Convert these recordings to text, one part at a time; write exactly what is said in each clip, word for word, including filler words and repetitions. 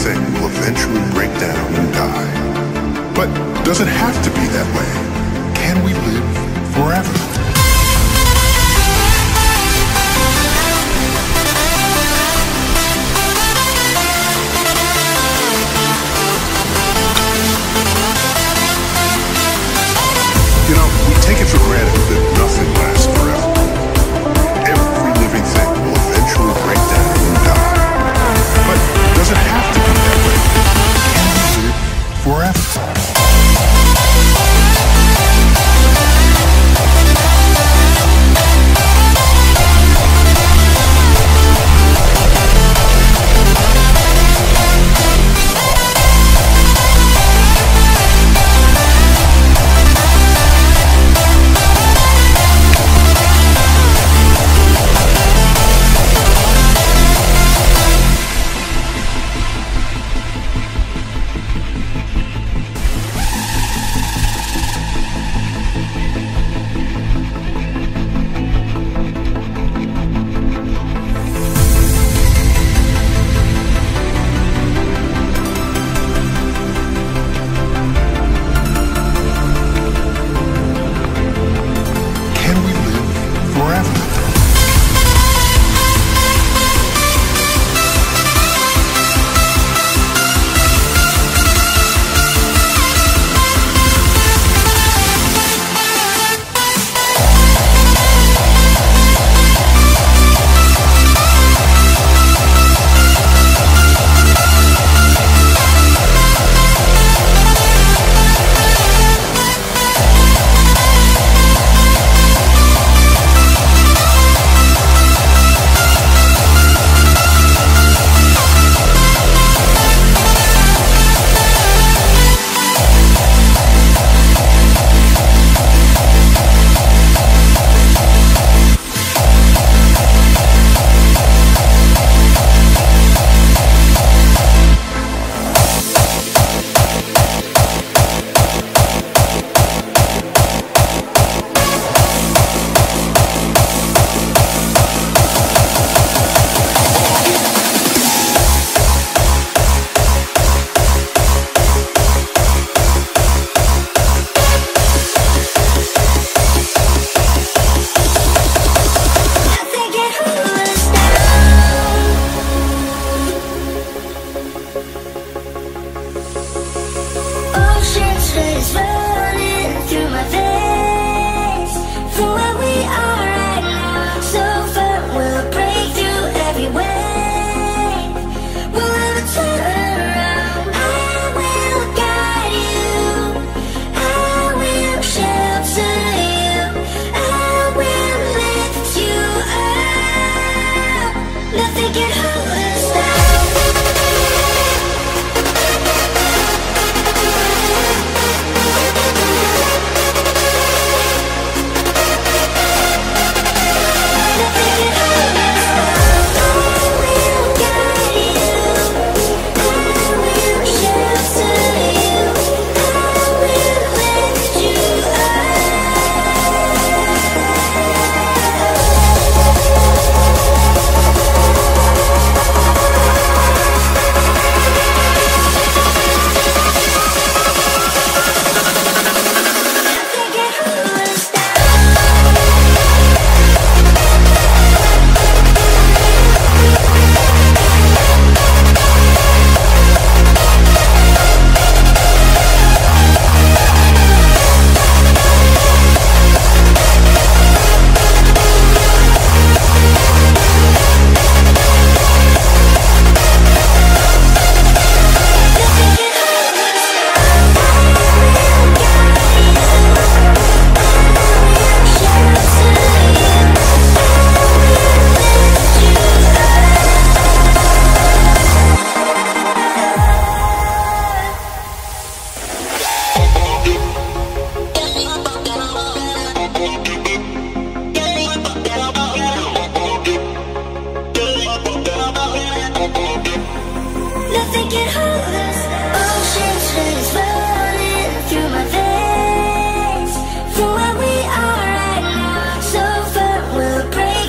thing will eventually break down and die. But does it have to be that way? Can we live forever? You know, we take it for granted that nothing lasts forever. Every living thing will eventually break down and die. But does it have to be that way? Can we live forever?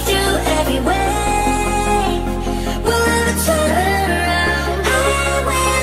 Will ever turn around? I will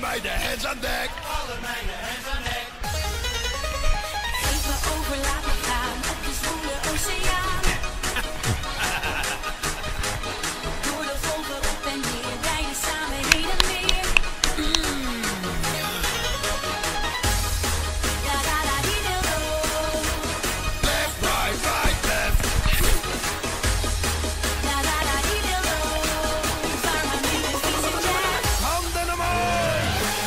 meiden, hands aan dek. Alle meiden, hands aan dek. Geef me over, laat me gaan op de zwoele oceaan. Door de golven op en neer, rijden samen heen en weer. Da da da di do. Left, right, right, left. Da da da di do. Vaar maar mee met Titisee. Handen omhoog.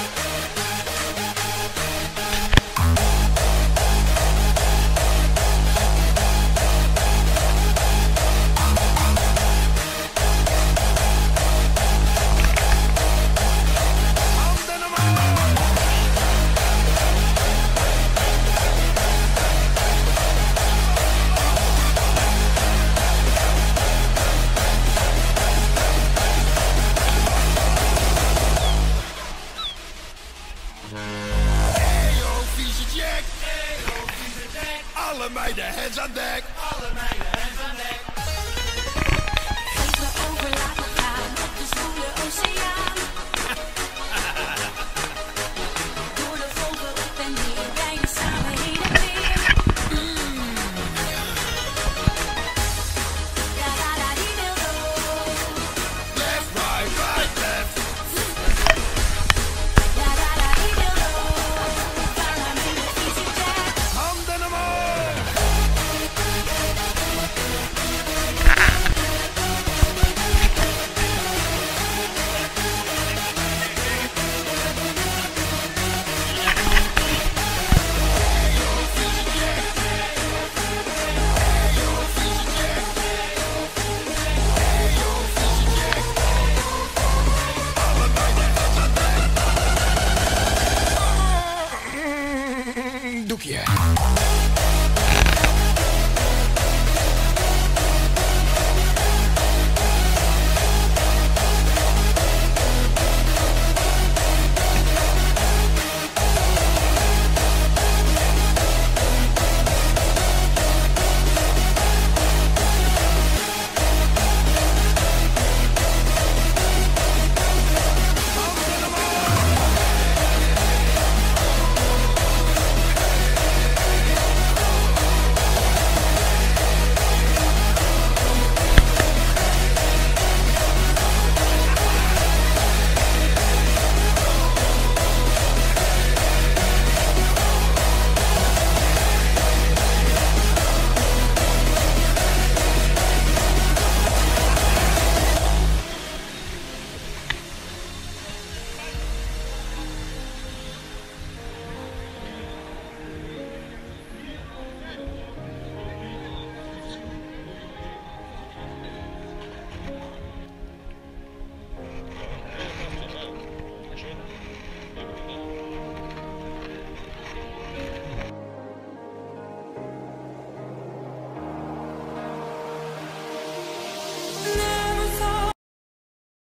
Handen omhoog. Hey, oh, vieze Jack. Hey, oh, vieze Jack. Alle meiden, hands aan dek. Alle meiden,